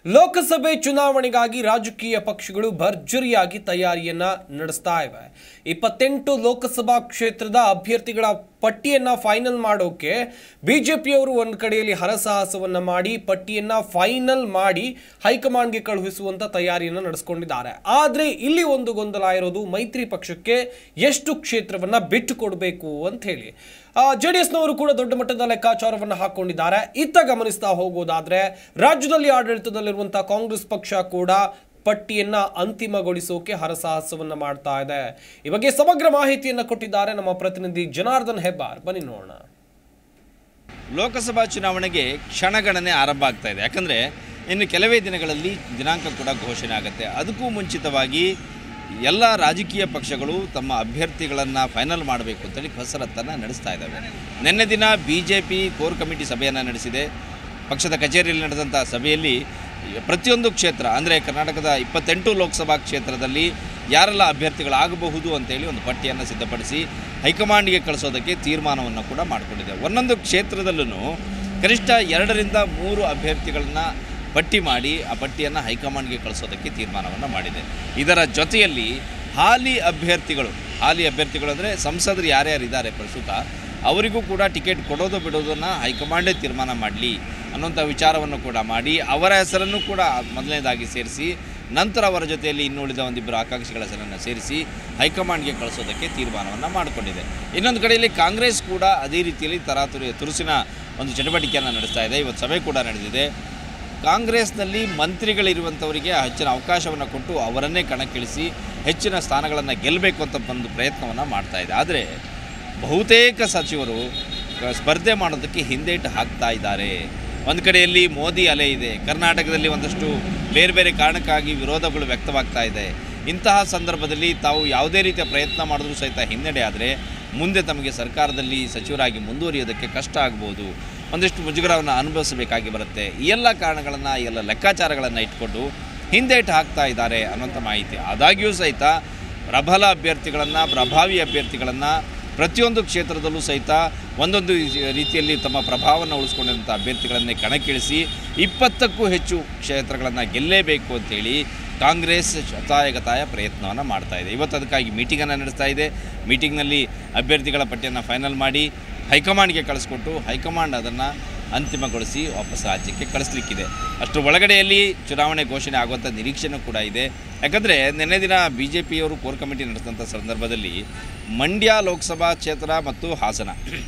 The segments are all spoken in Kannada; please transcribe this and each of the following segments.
ಲೋಕಸಭೆ ಚುನಾವಣೆಗಾಗಿ ರಾಜಕೀಯ ಪಕ್ಷಗಳು ಭರ್ಜರಿಯಾಗಿ ತಯಾರಿಯನ್ನ ನಡೆಸ್ತಾ ಇವೆ. 28 ಲೋಕಸಭಾ ಕ್ಷೇತ್ರದ ಅಭ್ಯರ್ಥಿಗಳ ಪಟ್ಟಿಯನ್ನ ಫೈನಲ್ ಮಾಡೋಕೆ ಬಿಜೆಪಿಯವರು ಒಂದು ಕಡೆಯಲ್ಲಿ ಹರಸಾಹಸವನ್ನ ಮಾಡಿ ಪಟ್ಟಿಯನ್ನ ಫೈನಲ್ ಮಾಡಿ ಹೈಕಮಾಂಡ್ಗೆ ಕಳುಹಿಸುವಂತ ತಯಾರಿಯನ್ನ ನಡೆಸಿಕೊಂಡಿದ್ದಾರೆ. ಆದರೆ ಇಲ್ಲಿ ಒಂದು ಗೊಂದಲ ಇರೋದು ಮೈತ್ರಿ ಪಕ್ಷಕ್ಕೆ ಎಷ್ಟು ಕ್ಷೇತ್ರವನ್ನ ಬಿಟ್ಟು ಕೊಡಬೇಕು ಅಂತ ಹೇಳಿ. ಜೆಡಿಎಸ್ನವರು ಕೂಡ ದೊಡ್ಡ ಮಟ್ಟದ ಲೆಕ್ಕಾಚಾರವನ್ನು ಹಾಕೊಂಡಿದ್ದಾರೆ. ಇತ್ತ ಗಮನಿಸ್ತಾ ಹೋಗೋದಾದ್ರೆ ರಾಜ್ಯದಲ್ಲಿ ಆಡಳಿತದಲ್ಲಿರುವಂತಹ ಕಾಂಗ್ರೆಸ್ ಪಕ್ಷ ಕೂಡ ಪಟ್ಟಿಯನ್ನ ಅಂತಿಮಗೊಳಿಸೋಕೆ ಹರಸಾಹಸವನ್ನ ಮಾಡ್ತಾ ಇದೆ. ಈ ಬಗ್ಗೆ ಸಮಗ್ರ ಮಾಹಿತಿಯನ್ನ ಕೊಟ್ಟಿದ್ದಾರೆ ನಮ್ಮ ಪ್ರತಿನಿಧಿ ಜನಾರ್ದನ್ ಹೆಬ್ಬಾರ್. ಬನ್ನಿ ನೋಡೋಣ. ಲೋಕಸಭಾ ಚುನಾವಣೆಗೆ ಕ್ಷಣಗಣನೆ ಆರಂಭ ಆಗ್ತಾ ಇದೆ. ಯಾಕಂದರೆ ಇನ್ನು ಕೆಲವೇ ದಿನಗಳಲ್ಲಿ ದಿನಾಂಕ ಕೂಡ ಘೋಷಣೆ ಆಗುತ್ತೆ. ಅದಕ್ಕೂ ಮುಂಚಿತವಾಗಿ ಎಲ್ಲ ರಾಜಕೀಯ ಪಕ್ಷಗಳು ತಮ್ಮ ಅಭ್ಯರ್ಥಿಗಳನ್ನು ಫೈನಲ್ ಮಾಡಬೇಕು ಅಂತೇಳಿ ಕಸರತ್ತನ್ನು ನಡೆಸ್ತಾ ಇದ್ದಾವೆ. ನಿನ್ನೆ ದಿನ BJP ಕೋರ್ ಕಮಿಟಿ ಸಭೆಯನ್ನು ನಡೆಸಿದೆ. ಪಕ್ಷದ ಕಚೇರಿಯಲ್ಲಿ ನಡೆದಂಥ ಸಭೆಯಲ್ಲಿ ಪ್ರತಿಯೊಂದು ಕ್ಷೇತ್ರ ಅಂದರೆ ಕರ್ನಾಟಕದ 28 ಲೋಕಸಭಾ ಕ್ಷೇತ್ರದಲ್ಲಿ ಯಾರೆಲ್ಲ ಅಭ್ಯರ್ಥಿಗಳಾಗಬಹುದು ಅಂತೇಳಿ ಒಂದು ಪಟ್ಟಿಯನ್ನು ಸಿದ್ಧಪಡಿಸಿ ಹೈಕಮಾಂಡ್ಗೆ ಕಳಿಸೋದಕ್ಕೆ ತೀರ್ಮಾನವನ್ನು ಕೂಡ ಮಾಡಿಕೊಂಡಿದೆ. ಒಂದೊಂದು ಕ್ಷೇತ್ರದಲ್ಲೂ ಕನಿಷ್ಠ 2 ರಿಂದ 3 ಅಭ್ಯರ್ಥಿಗಳನ್ನು ಪಟ್ಟಿ ಮಾಡಿ ಆ ಪಟ್ಟಿಯನ್ನು ಹೈಕಮಾಂಡ್ಗೆ ಕಳಿಸೋದಕ್ಕೆ ತೀರ್ಮಾನವನ್ನು ಮಾಡಿದೆ. ಇದರ ಜೊತೆಯಲ್ಲಿ ಹಾಲಿ ಅಭ್ಯರ್ಥಿಗಳು ಅಂದರೆ ಸಂಸದರು ಯಾರ್ಯಾರಿದ್ದಾರೆ ಪ್ರಸ್ತುತ ಅವರಿಗೂ ಕೂಡ ಟಿಕೆಟ್ ಕೊಡೋದು ಬಿಡೋದನ್ನು ಹೈಕಮಾಂಡೇ ತೀರ್ಮಾನ ಮಾಡಲಿ ಅನ್ನೋಂಥ ವಿಚಾರವನ್ನು ಕೂಡ ಮಾಡಿ ಅವರ ಹೆಸರನ್ನು ಕೂಡ ಮೊದಲನೇದಾಗಿ ಸೇರಿಸಿ ನಂತರ ಅವರ ಜೊತೆಯಲ್ಲಿ ಇನ್ನುಳಿದ ಒಂದಿಬ್ಬರು ಆಕಾಂಕ್ಷಿಗಳ ಹೆಸರನ್ನು ಸೇರಿಸಿ ಹೈಕಮಾಂಡ್ಗೆ ಕಳಿಸೋದಕ್ಕೆ ತೀರ್ಮಾನವನ್ನು ಮಾಡಿಕೊಂಡಿದೆ. ಇನ್ನೊಂದು ಕಡೆಯಲ್ಲಿ ಕಾಂಗ್ರೆಸ್ ಕೂಡ ಅದೇ ರೀತಿಯಲ್ಲಿ ತುರುಸಿನ ಒಂದು ಚಟುವಟಿಕೆಯನ್ನು ನಡೆಸ್ತಾ ಇದೆ. ಇವತ್ತು ಸಭೆ ಕೂಡ ನಡೆದಿದೆ. ಕಾಂಗ್ರೆಸ್ನಲ್ಲಿ ಮಂತ್ರಿಗಳಿರುವಂಥವರಿಗೆ ಹೆಚ್ಚಿನ ಅವಕಾಶವನ್ನು ಕೊಟ್ಟು ಅವರನ್ನೇ ಕಣಕ್ಕಿಳಿಸಿ ಹೆಚ್ಚಿನ ಸ್ಥಾನಗಳನ್ನು ಗೆಲ್ಲಬೇಕು ಅಂತ ಒಂದು ಪ್ರಯತ್ನವನ್ನು ಮಾಡ್ತಾ ಇದೆ. ಆದರೆ ಬಹುತೇಕ ಸಚಿವರು ಸ್ಪರ್ಧೆ ಮಾಡೋದಕ್ಕೆ ಹಿಂದೇಟು ಹಾಕ್ತಾ ಇದ್ದಾರೆ. ಒಂದು ಕಡೆಯಲ್ಲಿ ಮೋದಿ ಅಲೆ ಇದೆ. ಕರ್ನಾಟಕದಲ್ಲಿ ಒಂದಷ್ಟು ಬೇರೆ ಬೇರೆ ಕಾರಣಕ್ಕಾಗಿ ವಿರೋಧಗಳು ವ್ಯಕ್ತವಾಗ್ತಾ ಇದೆ. ಇಂತಹ ಸಂದರ್ಭದಲ್ಲಿ ತಾವು ಯಾವುದೇ ರೀತಿಯ ಪ್ರಯತ್ನ ಮಾಡಿದ್ರೂ ಸಹಿತ ಹಿನ್ನಡೆ ಆದರೆ ಮುಂದೆ ತಮಗೆ ಸರ್ಕಾರದಲ್ಲಿ ಸಚಿವರಾಗಿ ಮುಂದುವರಿಯೋದಕ್ಕೆ ಕಷ್ಟ ಆಗ್ಬೋದು, ಒಂದಿಷ್ಟು ಮುಜುಗರವನ್ನು ಅನುಭವಿಸಬೇಕಾಗಿ ಬರುತ್ತೆ. ಈ ಎಲ್ಲ ಕಾರಣಗಳನ್ನು ಎಲ್ಲ ಲೆಕ್ಕಾಚಾರಗಳನ್ನು ಇಟ್ಕೊಂಡು ಹಿಂದೇಟು ಹಾಕ್ತಾ ಇದ್ದಾರೆ ಅನ್ನೋಂಥ ಮಾಹಿತಿ. ಆದಾಗ್ಯೂ ಸಹಿತ ಪ್ರಬಲ ಅಭ್ಯರ್ಥಿಗಳನ್ನು ಪ್ರಭಾವಿ ಅಭ್ಯರ್ಥಿಗಳನ್ನು ಪ್ರತಿಯೊಂದು ಕ್ಷೇತ್ರದಲ್ಲೂ ಸಹಿತ ಒಂದೊಂದು ರೀತಿಯಲ್ಲಿ ತಮ್ಮ ಪ್ರಭಾವವನ್ನು ಉಳಿಸ್ಕೊಂಡಿರುವಂಥ ಅಭ್ಯರ್ಥಿಗಳನ್ನೇ ಕಣಕ್ಕಿಳಿಸಿ 20ಕ್ಕೂ ಹೆಚ್ಚು ಕ್ಷೇತ್ರಗಳನ್ನು ಗೆಲ್ಲೇಬೇಕು ಅಂತೇಳಿ ಕಾಂಗ್ರೆಸ್ ಶತಾಯಗತಾಯ ಪ್ರಯತ್ನವನ್ನು ಮಾಡ್ತಾ ಇದೆ. ಇವತ್ತು ಅದಕ್ಕಾಗಿ ಮೀಟಿಂಗನ್ನು ನಡೆಸ್ತಾ ಇದೆ. ಮೀಟಿಂಗ್ನಲ್ಲಿ ಅಭ್ಯರ್ಥಿಗಳ ಪಟ್ಟಿಯನ್ನು ಫೈನಲ್ ಮಾಡಿ ಹೈಕಮಾಂಡ್ಗೆ ಕಳಿಸ್ಕೊಟ್ಟು ಹೈಕಮಾಂಡ್ ಅದನ್ನು ಅಂತಿಮಗೊಳಿಸಿ ವಾಪಸ್ ರಾಜ್ಯಕ್ಕೆ ಕಳಿಸ್ಲಿಕ್ಕಿದೆ. ಅಷ್ಟರ ಒಳಗಡೆಯಲ್ಲಿ ಚುನಾವಣೆ ಘೋಷಣೆ ಆಗುವಂಥ ನಿರೀಕ್ಷೆಯೂ ಕೂಡ ಇದೆ. ಯಾಕಂದರೆ ನಿನ್ನೆ ದಿನ BJPಯವರು ಕೋರ್ ಕಮಿಟಿ ನಡೆಸಿದಂಥ ಸಂದರ್ಭದಲ್ಲಿ ಮಂಡ್ಯ ಲೋಕಸಭಾ ಕ್ಷೇತ್ರ ಮತ್ತು ಹಾಸನ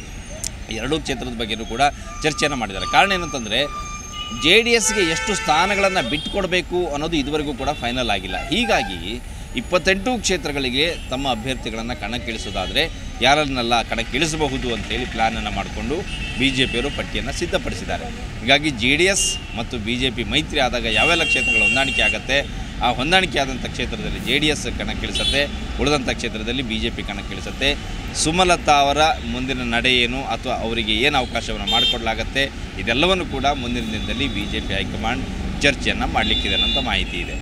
ಎರಡೂ ಕ್ಷೇತ್ರದ ಬಗ್ಗೆಯೂ ಕೂಡ ಚರ್ಚೆಯನ್ನು ಮಾಡಿದ್ದಾರೆ. ಕಾರಣ ಏನಂತಂದರೆ JDSಗೆ ಎಷ್ಟು ಸ್ಥಾನಗಳನ್ನು ಬಿಟ್ಟುಕೊಡಬೇಕು ಅನ್ನೋದು ಇದುವರೆಗೂ ಕೂಡ ಫೈನಲ್ ಆಗಿಲ್ಲ. ಹೀಗಾಗಿ 28 ಕ್ಷೇತ್ರಗಳಿಗೆ ತಮ್ಮ ಅಭ್ಯರ್ಥಿಗಳನ್ನು ಕಣಕ್ಕಿಳಿಸೋದಾದರೆ ಯಾರನ್ನೆಲ್ಲ ಕಣಕ್ಕಿಳಿಸಬಹುದು ಅಂತೇಳಿ ಪ್ಲ್ಯಾನನ್ನು ಮಾಡಿಕೊಂಡು BJPಯವರು ಪಟ್ಟಿಯನ್ನು ಸಿದ್ಧಪಡಿಸಿದ್ದಾರೆ. ಹೀಗಾಗಿ JDS ಮತ್ತು BJP ಮೈತ್ರಿ ಆದಾಗ ಯಾವೆಲ್ಲ ಕ್ಷೇತ್ರಗಳು ಹೊಂದಾಣಿಕೆ ಆಗುತ್ತೆ ಆ ಹೊಂದಾಣಿಕೆ ಆದಂಥ ಕ್ಷೇತ್ರದಲ್ಲಿ JDS ಕಣಕ್ಕಿಳಿಸುತ್ತೆ, ಉಳಿದಂಥ ಕ್ಷೇತ್ರದಲ್ಲಿ BJP ಕಣಕ್ಕಿಳಿಸುತ್ತೆ. ಸುಮಲತಾ ಅವರ ಮುಂದಿನ ನಡೆ ಏನು ಅಥವಾ ಅವರಿಗೆ ಏನು ಅವಕಾಶವನ್ನು ಮಾಡಿಕೊಡಲಾಗತ್ತೆ ಇದೆಲ್ಲವನ್ನು ಕೂಡ ಮುಂದಿನ ದಿನದಲ್ಲಿ BJP ಹೈಕಮಾಂಡ್ ಚರ್ಚೆಯನ್ನು ಮಾಡಲಿಕ್ಕಿದೆ ಅನ್ನೋಂಥ ಮಾಹಿತಿ ಇದೆ.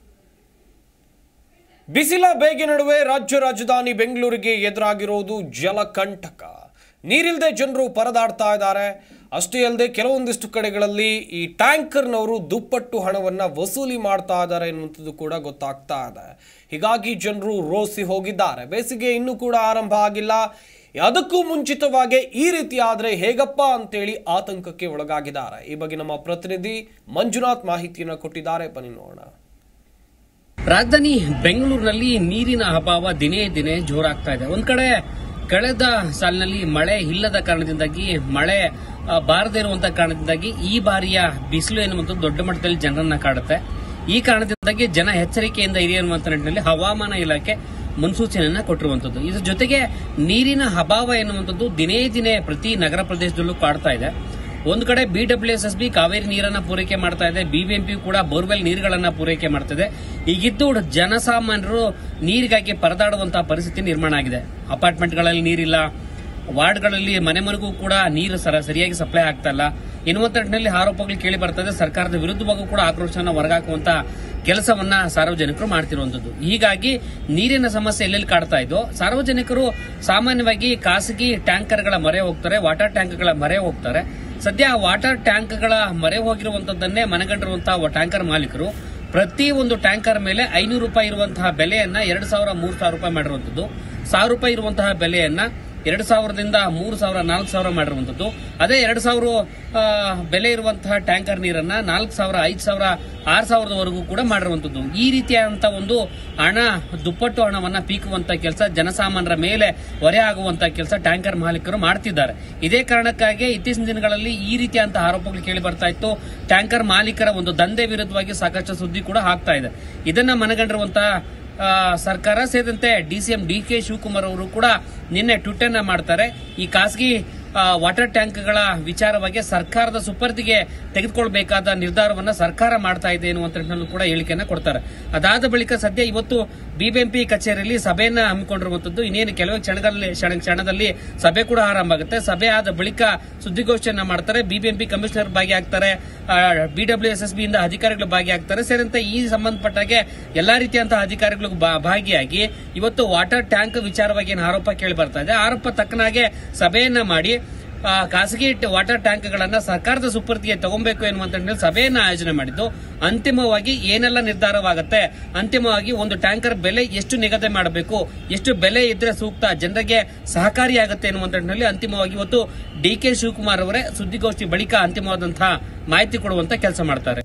ಬಿಸಿಲ ಬೇಗೆ ನಡುವೆ ರಾಜ್ಯ ರಾಜಧಾನಿ ಬೆಂಗಳೂರಿಗೆ ಎದುರಾಗಿರೋದು ಜಲಕಂಟಕ. ನೀರಿಲ್ಲದೆ ಜನರು ಪರದಾಡ್ತಾ ಇದ್ದಾರೆ. ಅಷ್ಟೇ ಅಲ್ಲದೆ ಕೆಲವೊಂದಿಷ್ಟು ಕಡೆಗಳಲ್ಲಿ ಈ ಟ್ಯಾಂಕರ್ನವರು ದುಪ್ಪಟ್ಟು ಹಣವನ್ನು ವಸೂಲಿ ಮಾಡ್ತಾ ಇದ್ದಾರೆ ಎನ್ನುವಂಥದ್ದು ಕೂಡ ಗೊತ್ತಾಗ್ತಾ ಇದೆ. ಹೀಗಾಗಿ ಜನರು ರೋಸಿ ಹೋಗಿದ್ದಾರೆ. ಬೇಸಿಗೆ ಇನ್ನೂ ಕೂಡ ಆರಂಭ ಆಗಿಲ್ಲ. ಅದಕ್ಕೂ ಮುಂಚಿತವಾಗಿ ಈ ರೀತಿ ಆದರೆ ಹೇಗಪ್ಪ ಅಂತೇಳಿ ಆತಂಕಕ್ಕೆ ಒಳಗಾಗಿದ್ದಾರೆ. ಈ ಬಗ್ಗೆ ನಮ್ಮ ಪ್ರತಿನಿಧಿ ಮಂಜುನಾಥ್ ಮಾಹಿತಿಯನ್ನು ಕೊಟ್ಟಿದ್ದಾರೆ. ಬನ್ನಿ ನೋಡೋಣ. ರಾಜಧಾನಿ ಬೆಂಗಳೂರಿನಲ್ಲಿ ನೀರಿನ ಅಭಾವ ದಿನೇ ದಿನೇ ಜೋರಾಗ್ತಾ ಇದೆ. ಒಂದ್ ಕಡೆ ಕಳೆದ ಸಾಲಿನಲ್ಲಿ ಮಳೆ ಇಲ್ಲದ ಕಾರಣದಿಂದಾಗಿ, ಮಳೆ ಬಾರದೇ ಇರುವಂತಹ ಕಾರಣದಿಂದಾಗಿ ಈ ಬಾರಿಯ ಬಿಸಿಲು ಎನ್ನುವಂಥದ್ದು ದೊಡ್ಡ ಮಟ್ಟದಲ್ಲಿ ಜನರನ್ನ ಕಾಡುತ್ತೆ. ಈ ಕಾರಣದಿಂದಾಗಿ ಜನ ಎಚ್ಚರಿಕೆಯಿಂದ ಇರಿ ಎನ್ನುವಂತ ನಿಟ್ಟಿನಲ್ಲಿ ಹವಾಮಾನ ಇಲಾಖೆ ಮುನ್ಸೂಚನೆಯನ್ನ ಕೊಟ್ಟಿರುವಂತದ್ದು. ಇದರ ಜೊತೆಗೆ ನೀರಿನ ಅಭಾವ ಎನ್ನುವಂಥದ್ದು ದಿನೇ ದಿನೇ ಪ್ರತಿ ನಗರ ಪ್ರದೇಶದಲ್ಲೂ ಕಾಡ್ತಾ ಇದೆ. ಒಂದು ಕಡೆ BWSSB ಕಾವೇರಿ ನೀರನ್ನ ಪೂರೈಕೆ ಮಾಡ್ತಾ ಇದೆ, BBMP ಕೂಡ ಬೋರ್ವೆಲ್ ನೀರುಗಳನ್ನ ಪೂರೈಕೆ ಮಾಡ್ತಿದೆ. ಈಗಿದ್ದು ಜನಸಾಮಾನ್ಯರು ನೀರಿಗಾಗಿ ಪರದಾಡುವಂತಹ ಪರಿಸ್ಥಿತಿ ನಿರ್ಮಾಣ ಆಗಿದೆ. ಅಪಾರ್ಟ್ಮೆಂಟ್ಗಳಲ್ಲಿ ನೀರಿಲ್ಲ, ವಾರ್ಡ್ಗಳಲ್ಲಿ ಮನೆ ಮನೆಗೂ ಕೂಡ ನೀರು ಸರಿಯಾಗಿ ಸಪ್ಲೈ ಆಗ್ತಾ ಇಲ್ಲ ಎನ್ನುವಂತ ನಿಟ್ಟಿನಲ್ಲಿ ಆರೋಪಗಳು ಕೇಳಿ ಬರ್ತಾ ಇದೆ. ಸರ್ಕಾರದ ವಿರುದ್ಧವಾಗೂ ಕೂಡ ಆಕ್ರೋಶವನ್ನು ಹೊರಗಾಕುವಂತ ಕೆಲಸವನ್ನ ಸಾರ್ವಜನಿಕರು ಮಾಡ್ತಿರುವಂತದ್ದು. ಹೀಗಾಗಿ ನೀರಿನ ಸಮಸ್ಯೆ ಎಲ್ಲೆಲ್ಲಿ ಕಾಡ್ತಾ ಇದ್ದು ಸಾರ್ವಜನಿಕರು ಸಾಮಾನ್ಯವಾಗಿ ಖಾಸಗಿ ಟ್ಯಾಂಕರ್ಗಳ ಮೊರೆ ಹೋಗ್ತಾರೆ, ವಾಟರ್ ಟ್ಯಾಂಕ್ಗಳ ಮೊರೆ ಹೋಗ್ತಾರೆ. ಸದ್ಯ ವಾಟರ್ ಟ್ಯಾಂಕ್ಗಳ ಮೊರೆ ಹೋಗಿರುವಂತದ್ದನ್ನೇ ಮನಗಂಡಿರುವಂತಹ ಟ್ಯಾಂಕರ್ ಮಾಲೀಕರು ಪ್ರತಿ ಒಂದು ಟ್ಯಾಂಕರ್ ಮೇಲೆ 500 ರೂಪಾಯಿ ಇರುವಂತಹ ಬೆಲೆಯನ್ನ 2,000 3,000 ರೂಪಾಯಿ ಮಾಡಿರುವಂತದ್ದು, 1,000 ರೂಪಾಯಿ ಇರುವಂತಹ ಬೆಲೆಯನ್ನ 2,000ದಿಂದ 3,000 4,000 ಮಾಡಿರುವಂತದ್ದು. ಅದೇ 2,000 ಬೆಲೆ ಇರುವಂತಹ ಟ್ಯಾಂಕರ್ ನೀರನ್ನ 4,000 5,000 6,000ವರೆಗೂ ಕೂಡ ಮಾಡಿರುವಂತದ್ದು. ಈ ರೀತಿಯಾದಂತಹ ಒಂದು ಹಣ ದುಪ್ಪಟ್ಟು ಹಣವನ್ನ ಪೀಕುವಂತ ಕೆಲಸ, ಜನಸಾಮಾನ್ಯರ ಮೇಲೆ ಹೊರೆ ಆಗುವಂತ ಕೆಲಸ ಟ್ಯಾಂಕರ್ ಮಾಲೀಕರು ಮಾಡ್ತಿದ್ದಾರೆ. ಇದೇ ಕಾರಣಕ್ಕಾಗಿ ಇತ್ತೀಚಿನ ದಿನಗಳಲ್ಲಿ ಈ ರೀತಿಯಾದಂತಹ ಆರೋಪಗಳು ಕೇಳಿ ಬರ್ತಾ ಇತ್ತು. ಟ್ಯಾಂಕರ್ ಮಾಲೀಕರ ಒಂದು ದಂಧೆ ವಿರುದ್ಧವಾಗಿ ಸಾಕಷ್ಟು ಸುದ್ದಿ ಕೂಡ ಆಗ್ತಾ ಇದೆ. ಇದನ್ನ ಮನಗಂಡಿರುವಂತಹ ಸರ್ಕಾರ ಸೇರಿದಂತೆ ಡಿಸಿಎಂ ಡಿ.ಕೆ. ಶಿವಕುಮಾರ್ ಅವರು ಕೂಡ ನಿನ್ನೆ ಟ್ವೀಟ್ ಅನ್ನ ಮಾಡ್ತಾರೆ. ಈ ಖಾಸಗಿ ವಾಟರ್ ಟ್ಯಾಂಕ್ಗಳ ವಿಚಾರವಾಗಿ ಸರ್ಕಾರದ ಸುಪರ್ದಿಗೆ ತೆಗೆದುಕೊಳ್ಬೇಕಾದ ನಿರ್ಧಾರವನ್ನ ಸರ್ಕಾರ ಮಾಡ್ತಾ ಇದೆ ಎನ್ನುವಂತ ನಿಟ್ಟಿನಲ್ಲೂ ಕೂಡ ಹೇಳಿಕೆಯನ್ನ ಕೊಡ್ತಾರೆ. ಅದಾದ ಬಳಿಕ ಸದ್ಯ ಇವತ್ತು ಬಿಬಿಎಂಪಿ ಕಚೇರಿಯಲ್ಲಿ ಸಭೆಯನ್ನ ಹಮ್ಮಿಕೊಂಡಿರುವಂತದ್ದು. ಇನ್ನೇನು ಕೆಲವೇ ಕ್ಷಣದಲ್ಲಿ ಸಭೆ ಕೂಡ ಆರಂಭ ಆಗುತ್ತೆ. ಸಭೆ ಆದ ಬಳಿಕ ಸುದ್ದಿಗೋಷ್ಠಿಯನ್ನ ಮಾಡ್ತಾರೆ. ಬಿಬಿಎಂಪಿ ಕಮಿಷನರ್ ಭಾಗಿಯಾಗ್ತಾರೆ, BWSSB ಇಂದ ಅಧಿಕಾರಿಗಳು ಭಾಗಿಯಾಗ್ತಾರೆ. ಸೇರಿದಂತೆ ಈ ಸಂಬಂಧಪಟ್ಟಾಗೆ ಎಲ್ಲಾ ರೀತಿಯಂತಹ ಅಧಿಕಾರಿಗಳು ಭಾಗಿಯಾಗಿ ಇವತ್ತು ವಾಟರ್ ಟ್ಯಾಂಕ್ ವಿಚಾರವಾಗಿ ಏನು ಆರೋಪ ಕೇಳಿ ಬರ್ತಾ ಇದೆ, ಆರೋಪ ತಕ್ಕನಾಗೆ ಸಭೆಯನ್ನ ಮಾಡಿ ಖಾಸಗಿ ವಾಟರ್ ಟ್ಯಾಂಕ್ಗಳನ್ನ ಸರ್ಕಾರದ ಸುಪರ್ದಿಗೆ ತಗೊಬೇಕು ಎನ್ನುವಂತ ಸಭೆಯನ್ನ ಆಯೋಜನೆ ಮಾಡಿದ್ದು. ಅಂತಿಮವಾಗಿ ಏನೆಲ್ಲ ನಿರ್ಧಾರವಾಗುತ್ತೆ, ಅಂತಿಮವಾಗಿ ಒಂದು ಟ್ಯಾಂಕರ್ ಬೆಲೆ ಎಷ್ಟು ನಿಗದಿ ಮಾಡಬೇಕು, ಎಷ್ಟು ಬೆಲೆ ಇದ್ರೆ ಸೂಕ್ತ, ಜನರಿಗೆ ಸಹಕಾರಿಯಾಗುತ್ತೆ ಎನ್ನುವಂತ ಅಂತಿಮವಾಗಿ ಇವತ್ತು ಡಿ.ಕೆ. ಶಿವಕುಮಾರ್ ಅವರೇ ಸುದ್ದಿಗೋಷ್ಠಿ ಬಳಿಕ ಅಂತಿಮವಾದಂತಹ ಮಾಹಿತಿ ಕೊಡುವಂತ ಕೆಲಸ ಮಾಡ್ತಾರೆ.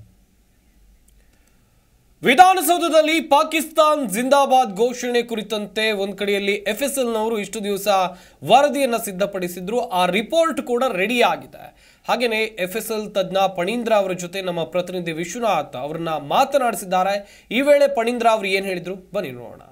ವಿಧಾನಸೌಧದಲ್ಲಿ ಪಾಕಿಸ್ತಾನ್ ಜಿಂದಾಬಾದ್ ಘೋಷಣೆ ಕುರಿತಂತೆ ಒಂದ್ ಕಡೆಯಲ್ಲಿ FSLನವರು ಇಷ್ಟು ದಿವಸ ವರದಿಯನ್ನ ಸಿದ್ಧಪಡಿಸಿದ್ರು. ಆ ರಿಪೋರ್ಟ್ ಕೂಡ ರೆಡಿ ಆಗಿದೆ. ಹಾಗೇನೆ FSL ತಜ್ಞ ಪಣೀಂದ್ರ ಅವರ ಜೊತೆ ನಮ್ಮ ಪ್ರತಿನಿಧಿ ವಿಶ್ವನಾಥ್ ಅವರನ್ನ ಮಾತನಾಡಿಸಿದ್ದಾರೆ. ಈ ವೇಳೆ ಪಣೀಂದ್ರ ಅವರು ಏನ್ ಹೇಳಿದ್ರು ಬನ್ನಿ ನೋಡೋಣ.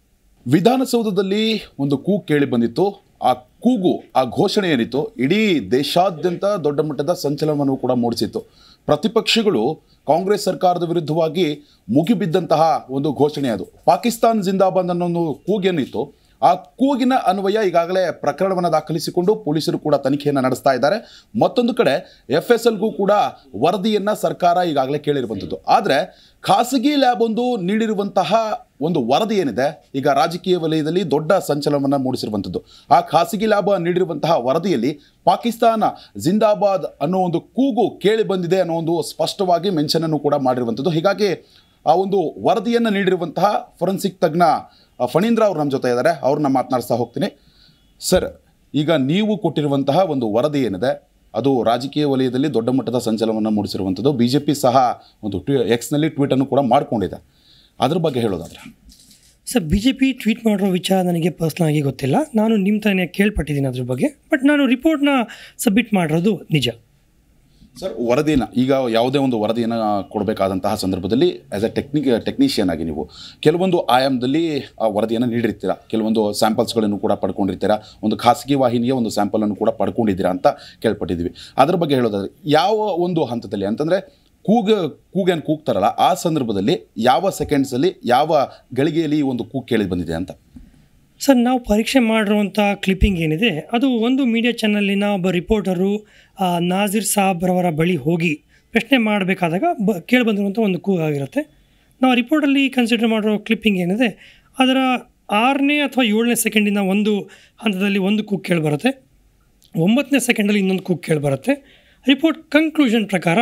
ವಿಧಾನಸೌಧದಲ್ಲಿ ಒಂದು ಕೂಗು ಕೇಳಿ ಬಂದಿತ್ತು. ಆ ಕೂಗು, ಆ ಘೋಷಣೆ ಏನಿತ್ತು, ಇಡೀ ದೇಶಾದ್ಯಂತ ದೊಡ್ಡ ಮಟ್ಟದ ಸಂಚಲನವನ್ನು ಕೂಡ ಮೂಡಿಸಿತ್ತು. ಪ್ರತಿಪಕ್ಷಗಳು ಕಾಂಗ್ರೆಸ್ ಸರ್ಕಾರದ ವಿರುದ್ಧವಾಗಿ ಮುಗಿಬಿದ್ದಂತಹ ಒಂದು ಘೋಷಣೆ ಅದು. ಪಾಕಿಸ್ತಾನ್ ಜಿಂದಾಬಾದ್ ಅನ್ನೋ ಒಂದು ಕೂಗೇನಿತ್ತು, ಆ ಕೂಗಿನ ಅನ್ವಯ ಈಗಾಗಲೇ ಪ್ರಕರಣವನ್ನು ದಾಖಲಿಸಿಕೊಂಡು ಪೊಲೀಸರು ಕೂಡ ತನಿಖೆಯನ್ನು ನಡೆಸ್ತಾ ಇದ್ದಾರೆ. ಮತ್ತೊಂದು ಕಡೆ FSLಗೂ ಕೂಡ ವರದಿಯನ್ನು ಸರ್ಕಾರ ಈಗಾಗಲೇ ಕೇಳಿರುವಂಥದ್ದು. ಆದರೆ ಖಾಸಗಿ ಲ್ಯಾಬ್ ಒಂದು ನೀಡಿರುವಂತಹ ಒಂದು ವರದಿ ಏನಿದೆ, ಈಗ ರಾಜಕೀಯ ವಲಯದಲ್ಲಿ ದೊಡ್ಡ ಸಂಚಲನವನ್ನು ಮೂಡಿಸಿರುವಂಥದ್ದು. ಆ ಖಾಸಗಿ ಲ್ಯಾಬ್ ನೀಡಿರುವಂತಹ ವರದಿಯಲ್ಲಿ ಪಾಕಿಸ್ತಾನ ಜಿಂದಾಬಾದ್ ಅನ್ನೋ ಒಂದು ಕೂಗು ಕೇಳಿ ಬಂದಿದೆ ಅನ್ನೋ ಒಂದು ಸ್ಪಷ್ಟವಾಗಿ ಮೆನ್ಷನನ್ನು ಕೂಡ ಮಾಡಿರುವಂಥದ್ದು. ಹೀಗಾಗಿ ಆ ಒಂದು ವರದಿಯನ್ನು ನೀಡಿರುವಂತಹ ಫೊರೆನ್ಸಿಕ್ ತಜ್ಞ ಫಣೀಂದ್ರ ಅವರು ನಮ್ಮ ಜೊತೆ ಇದ್ದಾರೆ. ಅವ್ರನ್ನ ಮಾತನಾಡಿಸ್ತಾ ಹೋಗ್ತೀನಿ. ಸರ್, ಈಗ ನೀವು ಕೊಟ್ಟಿರುವಂತಹ ಒಂದು ವರದಿ ಏನಿದೆ, ಅದು ರಾಜಕೀಯ ವಲಯದಲ್ಲಿ ದೊಡ್ಡ ಮಟ್ಟದ ಸಂಚಲನವನ್ನು ಮೂಡಿಸಿರುವಂಥದ್ದು. BJP ಸಹ ಒಂದು ಎಕ್ಸ್ನಲ್ಲಿ ಟ್ವೀಟನ್ನು ಕೂಡ ಮಾಡಿಕೊಂಡಿದೆ. ಅದ್ರ ಬಗ್ಗೆ ಹೇಳೋದಾದ್ರೆ ಸರ್, BJP ಟ್ವೀಟ್ ಮಾಡಿರೋ ವಿಚಾರ ನನಗೆ ಪರ್ಸ್ನಲ್ ಆಗಿ ಗೊತ್ತಿಲ್ಲ. ನಾನು ನಿಮ್ಮ ತಾನೇ ಕೇಳ್ಪಟ್ಟಿದ್ದೀನಿ ಅದ್ರ ಬಗ್ಗೆ. ಬಟ್ ನಾನು ರಿಪೋರ್ಟ್ನ ಸಬ್ಮಿಟ್ ಮಾಡಿರೋದು ನಿಜ. ಸರ್, ವರದಿನ ಈಗ ಯಾವುದೇ ಒಂದು ವರದಿಯನ್ನು ಕೊಡಬೇಕಾದಂತಹ ಸಂದರ್ಭದಲ್ಲಿ ಆ್ಯಸ್ ಎ ಟೆಕ್ನಿಷಿಯನ್ ಆಗಿ ನೀವು ಕೆಲವೊಂದು ಆಯಾಮದಲ್ಲಿ ಆ ವರದಿಯನ್ನು ನೀಡಿರ್ತೀರ, ಕೆಲವೊಂದು ಸ್ಯಾಂಪಲ್ಸ್ಗಳನ್ನು ಕೂಡ ಪಡ್ಕೊಂಡಿರ್ತೀರ, ಒಂದು ಖಾಸಗಿ ವಾಹಿನಿಯ ಒಂದು ಸ್ಯಾಂಪಲನ್ನು ಕೂಡ ಪಡ್ಕೊಂಡಿದ್ದೀರಾ ಅಂತ ಕೇಳ್ಪಟ್ಟಿದ್ದೀವಿ. ಅದ್ರ ಬಗ್ಗೆ ಹೇಳೋದಾದ್ರೆ ಯಾವ ಒಂದು ಹಂತದಲ್ಲಿ ಅಂತಂದರೆ ಕೂಗೇನು ಕೂಗ್ತಾರಲ್ಲ, ಆ ಸಂದರ್ಭದಲ್ಲಿ ಯಾವ ಸೆಕೆಂಡ್ಸಲ್ಲಿ ಯಾವ ಗಳಿಗೆಯಲ್ಲಿ ಈ ಒಂದು ಕೂಗು ಕೇಳಿ ಬಂದಿದೆ ಅಂತ? ಸರ್, ನಾವು ಪರೀಕ್ಷೆ ಮಾಡಿರುವಂಥ ಕ್ಲಿಪ್ಪಿಂಗ್ ಏನಿದೆ, ಅದು ಒಂದು ಮೀಡಿಯಾ ಚಾನಲ್ಲಿನ ಒಬ್ಬ ರಿಪೋರ್ಟರು ನಾಜೀರ್ ಸಾಬ್ರವರ ಬಳಿ ಹೋಗಿ ಪ್ರಶ್ನೆ ಮಾಡಬೇಕಾದಾಗ ಕೇಳಿಬಂದಿರುವಂಥ ಒಂದು ಕೂಗಾಗಿರುತ್ತೆ. ನಾವು ರಿಪೋರ್ಟಲ್ಲಿ ಕನ್ಸಿಡರ್ ಮಾಡಿರೋ ಕ್ಲಿಪ್ಪಿಂಗ್ ಏನಿದೆ, ಅದರ 6ನೇ ಅಥವಾ 7ನೇ ಸೆಕೆಂಡಿನ ಒಂದು ಹಂತದಲ್ಲಿ ಒಂದು ಕೂಗು ಕೇಳಿಬರುತ್ತೆ, 9ನೇ ಸೆಕೆಂಡಲ್ಲಿ ಇನ್ನೊಂದು ಕೂಗು ಕೇಳಿಬರುತ್ತೆ. ರಿಪೋರ್ಟ್ ಕನ್ಕ್ಲೂಷನ್ ಪ್ರಕಾರ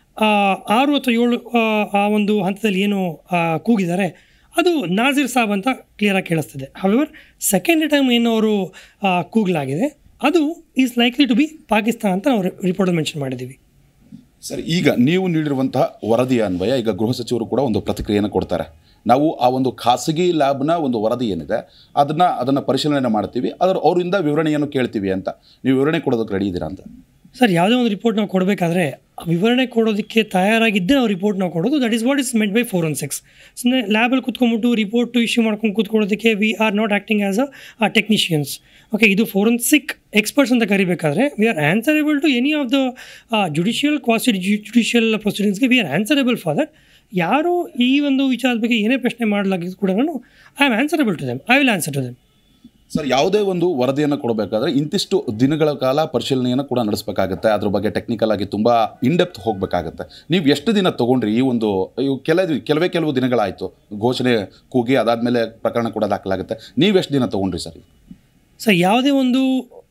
6 ಅಥವಾ 7 ಆ ಒಂದು ಹಂತದಲ್ಲಿ ಏನು ಕೂಗಿದ್ದಾರೆ ಅದು ನಾಜೀರ್ ಸಾಬ್ ಅಂತ ಕ್ಲಿಯರಾಗಿ ಕೇಳಿಸ್ತದೆ. ಹವೆವರ್ ಸೆಕೆಂಡ್ ಟೈಮ್ ಏನು ಅವರು ಕೂಗಲಾಗಿದೆ ಅದು is likely to be Pakistan ಅಂತ ನಾವು ರಿಪೋರ್ಟಲ್ಲಿ ಮೆನ್ಷನ್ ಮಾಡಿದ್ದೀವಿ. ಸರ್, ಈಗ ನೀವು ನೀಡಿರುವಂತಹ ವರದಿಯ ಅನ್ವಯ ಈಗ ಗೃಹ ಸಚಿವರು ಕೂಡ ಒಂದು ಪ್ರತಿಕ್ರಿಯೆಯನ್ನು ಕೊಡ್ತಾರೆ. ನಾವು ಆ ಒಂದು ಖಾಸಗಿ ಲ್ಯಾಬ್ನ ಒಂದು ವರದಿ ಏನಿದೆ ಅದನ್ನು ಪರಿಶೀಲನೆ ಮಾಡ್ತೀವಿ, ಅವರಿಂದ ವಿವರಣೆಯನ್ನು ಕೇಳ್ತೀವಿ ಅಂತ. ನೀವು ವಿವರಣೆ ಕೊಡೋದಕ್ಕೆ ರೆಡಿ ಇದ್ದೀರಾ ಅಂತ? ಸರ್, ಯಾವುದೇ ಒಂದು ರಿಪೋರ್ಟ್ ನಾವು ಕೊಡಬೇಕಾದ್ರೆ ವಿವರಣೆ ಕೊಡೋದಕ್ಕೆ ತಯಾರಾಗಿದ್ದೇ ನಾವು ರಿಪೋರ್ಟ್ ನಾವು ಕೊಡೋದು. That is what is meant by 416. ಸುಮ್ಮನೆ ಲ್ಯಾಬಲ್ಲಿ ಕೂತ್ಕೊಂಡ್ಬಿಟ್ಟು ರಿಪೋರ್ಟ್ ಇಶ್ಯೂ ಮಾಡ್ಕೊಂಡು ಕೂತ್ಕೊಳ್ಳೋದಕ್ಕೆ we are not acting as a technicians. Okay, ಇದು ಫೋರೆನ್ಸಿಕ್ ಎಕ್ಸ್ಪರ್ಟ್ಸ್ ಅಂತ ಕರಿಬೇಕಾದ್ರೆ we are answerable to any of the judicial quasi-judicial ಪ್ರೊಸೀಡಿಂಗ್ಸ್ಗೆ we are answerable for that. ಯಾರು ಈ ಒಂದು ವಿಚಾರದ ಬಗ್ಗೆ ಏನೇ ಪ್ರಶ್ನೆ ಮಾಡಲಾಗಿದ್ದು ಕೂಡ I am answerable to them, I will answer to them. Sir, ಯಾವುದೇ ಒಂದು ವರದಿಯನ್ನು ಕೊಡಬೇಕಾದ್ರೆ ಇಂತಿಷ್ಟು ದಿನಗಳ ಕಾಲ ಪರಿಶೀಲನೆಯನ್ನು ಕೂಡ ನಡೆಸಬೇಕಾಗುತ್ತೆ. ಅದ್ರ ಬಗ್ಗೆ ಟೆಕ್ನಿಕಲ್ ಆಗಿ ತುಂಬ ಇನ್ಡೆಪ್ತ್ ಹೋಗಬೇಕಾಗುತ್ತೆ. ನೀವು ಎಷ್ಟು ದಿನ ತೊಗೊಂಡ್ರಿ? ಈ ಒಂದು ಕೆಲವು ದಿನಗಳಾಯಿತು ಘೋಷಣೆ ಕೂಗಿ, ಅದಾದಮೇಲೆ ಪ್ರಕರಣ ಕೂಡ ದಾಖಲಾಗುತ್ತೆ. ನೀವು ಎಷ್ಟು ದಿನ ತೊಗೊಂಡ್ರಿ ಸರ್? ಸರ್, ಯಾವುದೇ ಒಂದು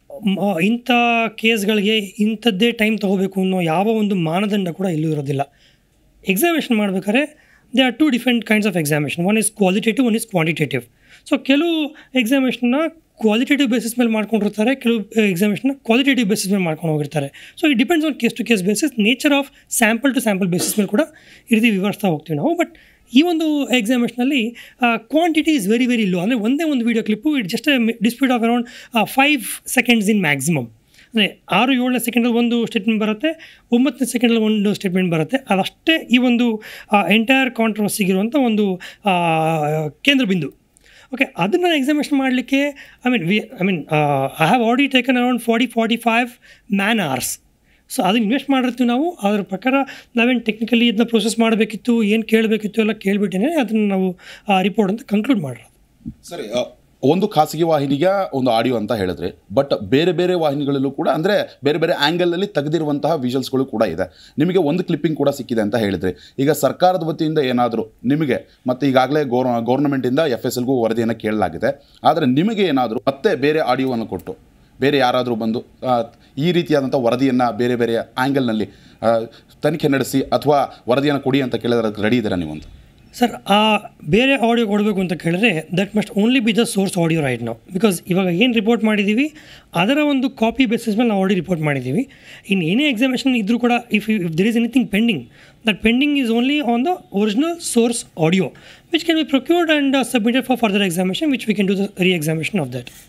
ಇಂಥ ಕೇಸ್ಗಳಿಗೆ ಇಂಥದ್ದೇ ಟೈಮ್ ತೊಗೋಬೇಕು ಅನ್ನೋ ಯಾವ ಒಂದು ಮಾನದಂಡ ಕೂಡ ಎಲ್ಲೂ ಇರೋದಿಲ್ಲ. ಎಕ್ಸಾಮಿನೇಷನ್ ಮಾಡಬೇಕಾದ್ರೆ they are 2 different kinds of examination. One is qualitative, one is quantitative. So ಕೆಲವು ಎಕ್ಸಾಮಿನೇಷನ್ನ ಕ್ವಾಲಿಟೇಟಿವ್ ಬೇಸಿಸ್ ಮೇಲೆ ಮಾಡ್ಕೊಂಡಿರ್ತಾರೆ, ಕೆಲವು ಎಕ್ಸಾಮಿನೇಷನ್ನ ಕ್ವಾಲಿಟೇಟಿವ್ ಬೇಸಿಸ್ ಮೇಲೆ ಮಾಡ್ಕೊಂಡು ಹೋಗಿರ್ತಾರೆ. So it depends on case to case basis, nature of sample to sample basis ಮೇಲೆ ಕೂಡ ಈ ರೀತಿ ವಿವರಿಸ್ತಾ ಹೋಗ್ತೀವಿ ನಾವು. ಬಟ್ ಈ ಒಂದು ಎಕ್ಸಾಮಿನೇಷನಲ್ಲಿ quantity is very very low. ಅಂದರೆ ಒಂದೇ ಒಂದು video clip it just dispute of around 5 seconds in maximum. ಅಂದರೆ 6-7 ಸೆಕೆಂಡಲ್ಲಿ ಒಂದು ಸ್ಟೇಟ್ಮೆಂಟ್ ಬರುತ್ತೆ, 9 ಸೆಕೆಂಡಲ್ಲಿ ಒಂದು ಸ್ಟೇಟ್ಮೆಂಟ್ ಬರುತ್ತೆ. ಅದಷ್ಟೇ ಈ ಒಂದು ಎಂಟೈರ್ ಕಾಂಟ್ರವರ್ಸಿಗಿರುವಂಥ ಒಂದು ಕೇಂದ್ರ ಬಿಂದು. ಓಕೆ, ಅದನ್ನು ಎಕ್ಸಾಮಿನೇಷನ್ ಮಾಡಲಿಕ್ಕೆ I have already taken around 40-45 man hours. So ಅದನ್ನು ಇನ್ವೆಸ್ಟ್ ಮಾಡಿರ್ತೀವಿ ನಾವು. ಅದ್ರ ಪ್ರಕಾರ ನಾವೇನು ಟೆಕ್ನಿಕಲಿ ಇದನ್ನ ಪ್ರೊಸೆಸ್ ಮಾಡಬೇಕಿತ್ತು, ಏನು ಕೇಳಬೇಕಿತ್ತು ಎಲ್ಲ ಕೇಳಿಬಿಟ್ಟೇ ಅದನ್ನು ನಾವು ರಿಪೋರ್ಟ್ ಅಂತ ಕನ್ಕ್ಲೂಡ್ ಮಾಡಿರೋದು. ಸರಿ, ಒಂದು ಖಾಸಗಿ ವಾಹಿನಿಗೆ ಒಂದು ಆಡಿಯೋ ಅಂತ ಹೇಳಿದ್ರೆ, ಬಟ್ ಬೇರೆ ಬೇರೆ ವಾಹಿನಿಗಳಲ್ಲೂ ಕೂಡ ಅಂದರೆ ಬೇರೆ ಬೇರೆ ಆ್ಯಂಗಲಲ್ಲಿ ತೆಗೆದಿರುವಂತಹ ವಿಜುವಲ್ಸ್ಗಳು ಕೂಡ ಇದೆ. ನಿಮಗೆ ಒಂದು ಕ್ಲಿಪ್ಪಿಂಗ್ ಕೂಡ ಸಿಕ್ಕಿದೆ ಅಂತ ಹೇಳಿದರೆ, ಈಗ ಸರ್ಕಾರದ ವತಿಯಿಂದ ಏನಾದರೂ ನಿಮಗೆ ಮತ್ತು ಈಗಾಗಲೇ ಗೌರ್ನಮೆಂಟಿಂದ FSLಗೂ ವರದಿಯನ್ನು ಕೇಳಲಾಗಿದೆ, ಆದರೆ ನಿಮಗೆ ಏನಾದರೂ ಮತ್ತೆ ಬೇರೆ ಆಡಿಯೋವನ್ನು ಕೊಟ್ಟು ಬೇರೆ ಯಾರಾದರೂ ಬಂದು ಈ ರೀತಿಯಾದಂಥ ವರದಿಯನ್ನು ಬೇರೆ ಬೇರೆ ಆ್ಯಂಗಲ್ನಲ್ಲಿ ತನಿಖೆ ನಡೆಸಿ ಅಥವಾ ವರದಿಯನ್ನು ಕೊಡಿ ಅಂತ ಕೇಳಿದ್ರೆ ಅದಕ್ಕೆ ರೆಡಿ ಇದ್ದೀರಾ ನೀವಂತ? ಸರ್, ಬೇರೆ ಆಡಿಯೋ ಕೊಡಬೇಕು ಅಂತ ಕೇಳಿದ್ರೆ that must only be the source audio right ನಾವು. ಬಿಕಾಸ್ ಇವಾಗ ಏನು ರಿಪೋರ್ಟ್ ಮಾಡಿದ್ದೀವಿ ಅದರ ಒಂದು ಕಾಪಿ ಬೇಸಿಸ್ ಮೇಲೆ ನಾವು ಆಲ್ರೆಡಿ ರಿಪೋರ್ಟ್ ಮಾಡಿದ್ದೀವಿ. ಇನ್ನು ಏನೇ ಎಕ್ಸಾಮಿನೇಷನ್ ಇದ್ದರೂ ಕೂಡ if there is anything pending, that pending is only on the original source audio which can be procured and submitted for further examination which we can do the re-examination of that.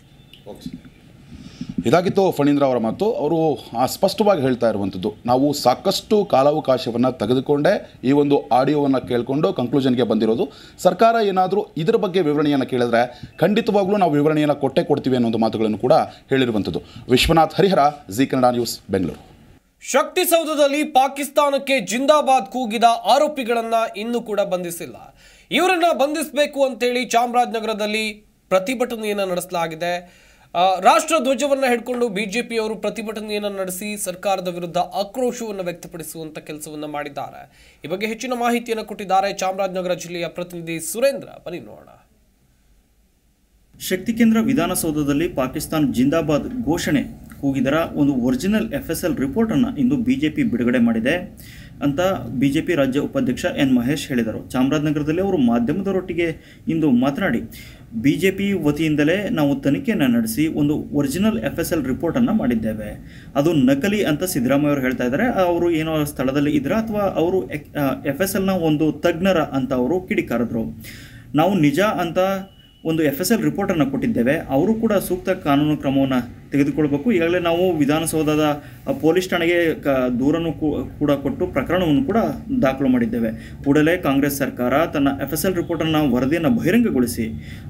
ಇದಾಗಿತ್ತು ಫಣೀಂದ್ರ ಅವರ ಮಾತು. ಅವರು ಸ್ಪಷ್ಟವಾಗಿ ಹೇಳ್ತಾ ಇರುವಂಥದ್ದು, ನಾವು ಸಾಕಷ್ಟು ಕಾಲಾವಕಾಶವನ್ನು ತೆಗೆದುಕೊಂಡೇ ಈ ಒಂದು ಆಡಿಯೋವನ್ನು ಕೇಳಿಕೊಂಡು ಕನ್ಕ್ಲೂಷನ್ಗೆ ಬಂದಿರೋದು. ಸರ್ಕಾರ ಏನಾದರೂ ಇದರ ಬಗ್ಗೆ ವಿವರಣೆಯನ್ನು ಕೇಳಿದ್ರೆ ಖಂಡಿತವಾಗ್ಲೂ ನಾವು ವಿವರಣೆಯನ್ನು ಕೊಡ್ತೀವಿ ಅನ್ನೋ ಮಾತುಗಳನ್ನು ಕೂಡ ಹೇಳಿರುವಂಥದ್ದು. ವಿಶ್ವನಾಥ್ ಹರಿಹರ, ಜಿ ಕನ್ನಡ ನ್ಯೂಸ್, ಬೆಂಗಳೂರು. ಶಕ್ತಿಸೌಧದಲ್ಲಿ ಪಾಕಿಸ್ತಾನಕ್ಕೆ ಜಿಂದಾಬಾದ್ ಕೂಗಿದ ಆರೋಪಿಗಳನ್ನ ಇನ್ನೂ ಕೂಡ ಬಂಧಿಸಿಲ್ಲ. ಇವರನ್ನ ಬಂಧಿಸಬೇಕು ಅಂತೇಳಿ ಚಾಮರಾಜನಗರದಲ್ಲಿ ಪ್ರತಿಭಟನೆಯನ್ನು ನಡೆಸಲಾಗಿದೆ. ರಾಷ್ಟ್ರ ಧ್ವಜವನ್ನು ಹಿಡ್ಕೊಂಡು ಬಿಜೆಪಿಯವರು ಪ್ರತಿಭಟನೆಯನ್ನು ನಡೆಸಿ ಸರ್ಕಾರದ ವಿರುದ್ಧ ಆಕ್ರೋಶವನ್ನು ವ್ಯಕ್ತಪಡಿಸುವಂತ ಕೆಲಸವನ್ನು ಮಾಡಿದ್ದಾರೆ. ಈ ಬಗ್ಗೆ ಹೆಚ್ಚಿನ ಮಾಹಿತಿಯನ್ನು ಕೊಟ್ಟಿದ್ದಾರೆ ಚಾಮರಾಜನಗರ ಜಿಲ್ಲೆಯ ಪ್ರತಿನಿಧಿ ಸುರೇಂದ್ರ. ಬನ್ನಿ ನೋಡೋಣ. ಶಕ್ತಿ ಕೇಂದ್ರ ವಿಧಾನಸೌಧದಲ್ಲಿ ಪಾಕಿಸ್ತಾನ್ ಜಿಂದಾಬಾದ್ ಘೋಷಣೆ ಕೂಗಿದರ ಒಂದು ಒರಿಜಿನಲ್ FSL ರಿಪೋರ್ಟನ್ನು ಇಂದು ಬಿಜೆಪಿ ಬಿಡುಗಡೆ ಮಾಡಿದೆ ಅಂತ ಬಿಜೆಪಿ ರಾಜ್ಯ ಉಪಾಧ್ಯಕ್ಷ ಎನ್ ಮಹೇಶ್ ಹೇಳಿದರು. ಚಾಮರಾಜನಗರದಲ್ಲಿ ಅವರು ಮಾಧ್ಯಮದವರೊಟ್ಟಿಗೆ ಇಂದು ಮಾತನಾಡಿ, ಬಿಜೆಪಿ ವತಿಯಿಂದಲೇ ನಾವು ತನಿಖೆಯನ್ನು ನಡೆಸಿ ಒಂದು ಒರಿಜಿನಲ್ FSL ರಿಪೋರ್ಟನ್ನು ಮಾಡಿದ್ದೇವೆ, ಅದು ನಕಲಿ ಅಂತ ಸಿದ್ದರಾಮಯ್ಯ ಅವರು ಹೇಳ್ತಾ ಇದ್ದಾರೆ. ಅವರು ಏನೋ ಸ್ಥಳದಲ್ಲಿ ಇದ್ರ ಅಥವಾ ಅವರು FSLನ ಒಂದು ತಜ್ಞರ ಅಂತ ಅವರು ಕಿಡಿಕಾರಿದ್ರು. ನಾವು ನಿಜ ಅಂತ ಒಂದು FSL ರಿಪೋರ್ಟನ್ನು ಕೊಟ್ಟಿದ್ದೇವೆ, ಅವರು ಕೂಡ ಸೂಕ್ತ ಕಾನೂನು ಕ್ರಮವನ್ನು ತೆಗೆದುಕೊಳ್ಬೇಕು. ಈಗಾಗಲೇ ನಾವು ವಿಧಾನಸೌಧದ ಪೊಲೀಸ್ ಠಾಣೆಗೆ ದೂರನ್ನು ಕೂಡ ಕೊಟ್ಟು ಪ್ರಕರಣವನ್ನು ಕೂಡ ದಾಖಲು ಮಾಡಿದ್ದೇವೆ. ಕೂಡಲೇ ಕಾಂಗ್ರೆಸ್ ಸರ್ಕಾರ ತನ್ನ FSL ರಿಪೋರ್ಟನ್ನು ವರದಿಯನ್ನು ಬಹಿರಂಗಗೊಳಿಸಿ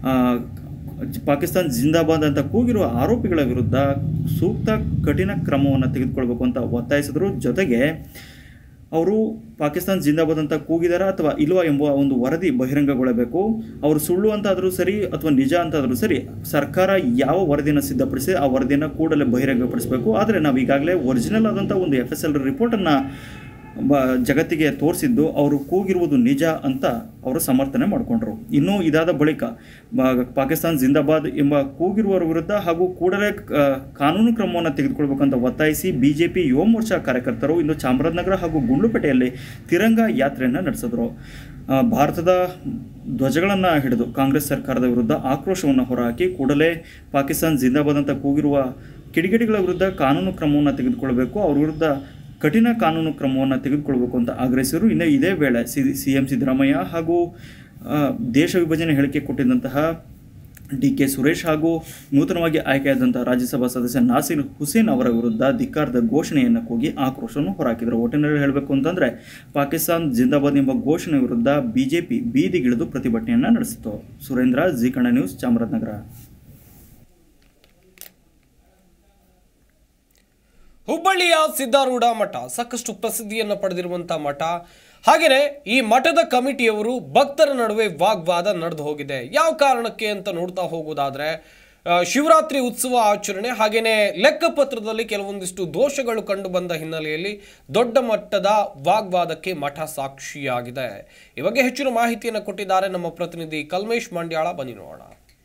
ಪಾಕಿಸ್ತಾನ್ ಜಿಂದಾಬಾದ್ ಅಂತ ಕೂಗಿರುವ ಆರೋಪಿಗಳ ವಿರುದ್ಧ ಸೂಕ್ತ ಕಠಿಣ ಕ್ರಮವನ್ನು ತೆಗೆದುಕೊಳ್ಬೇಕು ಅಂತ ಒತ್ತಾಯಿಸಿದ್ರು. ಜೊತೆಗೆ ಅವರು ಪಾಕಿಸ್ತಾನ್ ಜಿಂದಾಬಾದ್ ಅಂತ ಕೂಗಿದಾರ ಅಥವಾ ಇಲ್ವಾ ಎಂಬ ಒಂದು ವರದಿ ಬಹಿರಂಗಗೊಳ್ಳಬೇಕು. ಅವರು ಸುಳ್ಳು ಅಂತಾದರೂ ಸರಿ ಅಥವಾ ನಿಜ ಅಂತಾದರೂ ಸರಿ, ಸರ್ಕಾರ ಯಾವ ವರದಿಯನ್ನು ಸಿದ್ಧಪಡಿಸಿ ಆ ವರದಿಯನ್ನು ಕೂಡಲೇ ಬಹಿರಂಗಪಡಿಸಬೇಕು. ಆದರೆ ನಾವು ಈಗಾಗಲೇ ಒರಿಜಿನಲ್ ಆದಂಥ ಒಂದು FSL ರಿಪೋರ್ಟನ್ನು ಜಗತ್ತಿಗೆ ತೋರಿಸಿದ್ದು ಅವರು ಕೂಗಿರುವುದು ನಿಜ ಅಂತ ಅವರು ಸಮರ್ಥನೆ ಮಾಡಿಕೊಂಡ್ರು. ಇನ್ನು ಇದಾದ ಬಳಿಕ ಪಾಕಿಸ್ತಾನ್ ಜಿಂದಾಬಾದ್ ಎಂಬ ಕೂಗಿರುವವರ ವಿರುದ್ಧ ಹಾಗೂ ಕೂಡಲೇ ಕಾನೂನು ಕ್ರಮವನ್ನು ತೆಗೆದುಕೊಳ್ಬೇಕಂತ ಒತ್ತಾಯಿಸಿ ಬಿಜೆಪಿ ಯುವ ಮೋರ್ಚಾ ಕಾರ್ಯಕರ್ತರು ಇಂದು ಚಾಮರಾಜನಗರ ಹಾಗೂ ಗುಂಡ್ಲುಪೇಟೆಯಲ್ಲಿ ತಿರಂಗ ಯಾತ್ರೆಯನ್ನು ನಡೆಸಿದರು. ಭಾರತದ ಧ್ವಜಗಳನ್ನು ಹಿಡಿದು ಕಾಂಗ್ರೆಸ್ ಸರ್ಕಾರದ ವಿರುದ್ಧ ಆಕ್ರೋಶವನ್ನು ಹೊರಹಾಕಿ ಕೂಡಲೇ ಪಾಕಿಸ್ತಾನ್ ಜಿಂದಾಬಾದ್ ಅಂತ ಕೂಗಿರುವ ಕಿಡಿಗೇಡಿಗಳ ವಿರುದ್ಧ ಕಾನೂನು ಕ್ರಮವನ್ನು ತೆಗೆದುಕೊಳ್ಬೇಕು, ಅವ್ರ ವಿರುದ್ಧ ಕಠಿಣ ಕಾನೂನು ಕ್ರಮವನ್ನು ತೆಗೆದುಕೊಳ್ಬೇಕು ಅಂತ ಆಗ್ರಹಿಸಿದರು. ಇನ್ನು ಇದೇ ವೇಳೆ CM ಸಿದ್ದರಾಮಯ್ಯ ಹಾಗೂ ದೇಶ ವಿಭಜನೆ ಹೇಳಿಕೆ ಕೊಟ್ಟಿದ್ದಂತಹ DK ಸುರೇಶ್ ಹಾಗೂ ನೂತನವಾಗಿ ಆಯ್ಕೆಯಾದಂಥ ರಾಜ್ಯಸಭಾ ಸದಸ್ಯ ನಾಸೀರ್ ಹುಸೇನ್ ಅವರ ವಿರುದ್ಧ ಧಿಕ್ಕಾರದ ಘೋಷಣೆಯನ್ನು ಕೂಗಿ ಆಕ್ರೋಶವನ್ನು ಹೊರಹಾಕಿದರು. ಒಟ್ಟಿನಲ್ಲಿ ಹೇಳಬೇಕು ಅಂತಂದರೆ ಪಾಕಿಸ್ತಾನ್ ಜಿಂದಾಬಾದ್ ಎಂಬ ಘೋಷಣೆ ವಿರುದ್ಧ ಬಿಜೆಪಿ ಬೀದಿಗಿಳಿದು ಪ್ರತಿಭಟನೆಯನ್ನು ನಡೆಸಿತು. ಸುರೇಂದ್ರ, ಜಿ ಕನ್ನಡ ನ್ಯೂಸ್, ಚಾಮರಾಜನಗರ. ಹುಬ್ಬಳ್ಳಿಯ ಸಿದ್ಧಾರೂಢ ಮಠ ಸಾಕಷ್ಟು ಪ್ರಸಿದ್ಧಿಯನ್ನು ಪಡೆದಿರುವಂತಹ ಮಠ. ಹಾಗೆಯೇ ಈ ಮಠದ ಕಮಿಟಿಯವರು ಭಕ್ತರ ನಡುವೆ ವಾಗ್ವಾದ ನಡೆದು ಹೋಗಿದೆ. ಯಾವ ಕಾರಣಕ್ಕೆ ಅಂತ ನೋಡ್ತಾ ಹೋಗೋದಾದ್ರೆ, ಶಿವರಾತ್ರಿ ಉತ್ಸವ ಆಚರಣೆ ಹಾಗೇನೆ ಲೆಕ್ಕಪತ್ರದಲ್ಲಿ ಕೆಲವೊಂದಿಷ್ಟು ದೋಷಗಳು ಕಂಡು ಬಂದ ಹಿನ್ನೆಲೆಯಲ್ಲಿ ದೊಡ್ಡ ಮಟ್ಟದ ವಾಗ್ವಾದಕ್ಕೆ ಮಠ ಸಾಕ್ಷಿಯಾಗಿದೆ. ಈ ಬಗ್ಗೆ ಹೆಚ್ಚಿನ ಮಾಹಿತಿಯನ್ನು ಕೊಟ್ಟಿದ್ದಾರೆ ನಮ್ಮ ಪ್ರತಿನಿಧಿ ಕಲ್ಮೇಶ್ ಮಂಡ್ಯಾಳ. ಬನ್ನಿ ನೋಡೋಣ.